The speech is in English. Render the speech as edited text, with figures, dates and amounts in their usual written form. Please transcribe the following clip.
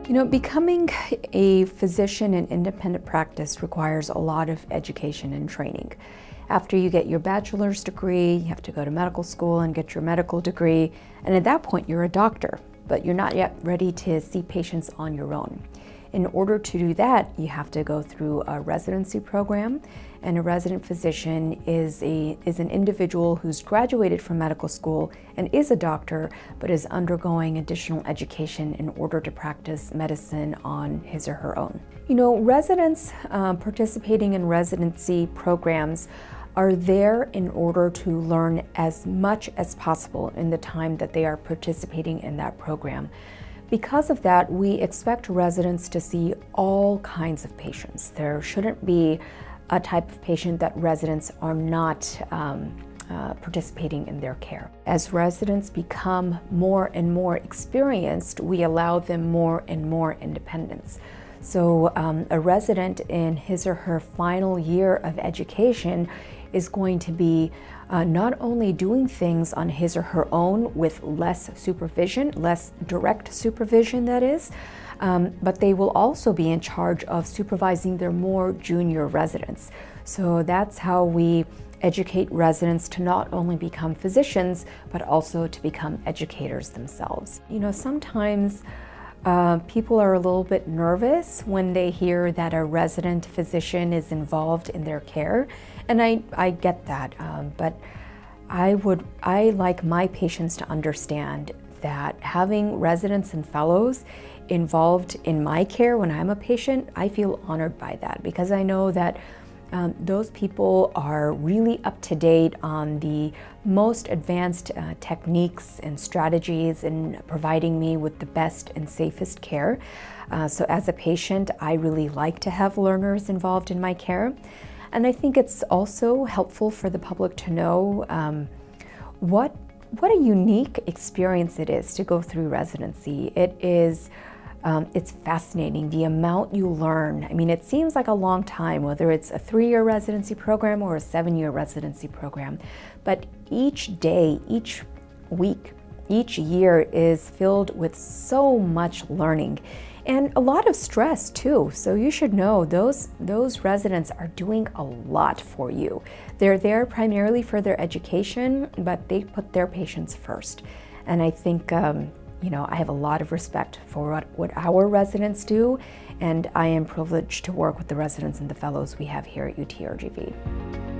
You know, becoming a physician in independent practice requires a lot of education and training. After you get your bachelor's degree, you have to go to medical school and get your medical degree, and at that point you're a doctor, but you're not yet ready to see patients on your own. In order to do that, you have to go through a residency program, and a resident physician is an individual who's graduated from medical school and is a doctor, but is undergoing additional education in order to practice medicine on his or her own. You know, residents participating in residency programs are there in order to learn as much as possible in the time that they are participating in that program. Because of that, we expect residents to see all kinds of patients. There shouldn't be a type of patient that residents are not participating in their care. As residents become more and more experienced, we allow them more and more independence. So a resident in his or her final year of education is going to be not only doing things on his or her own with less supervision, less direct supervision that is, but they will also be in charge of supervising their more junior residents. So that's how we educate residents to not only become physicians, but also to become educators themselves. You know, sometimes people are a little bit nervous when they hear that a resident physician is involved in their care, and I get that, but I like my patients to understand that having residents and fellows involved in my care when I'm a patient, I feel honored by that, because I know that those people are really up to date on the most advanced techniques and strategies in providing me with the best and safest care. So as a patient, I really like to have learners involved in my care. And I think it's also helpful for the public to know what a unique experience it is to go through residency. It's fascinating, the amount you learn. I mean, it seems like a long time, whether it's a 3-year residency program or a 7-year residency program. But each day, each week, each year is filled with so much learning and a lot of stress too. So you should know those residents are doing a lot for you. They're there primarily for their education, but they put their patients first. And I think you know, I have a lot of respect for what our residents do, and I am privileged to work with the residents and the fellows we have here at UTRGV.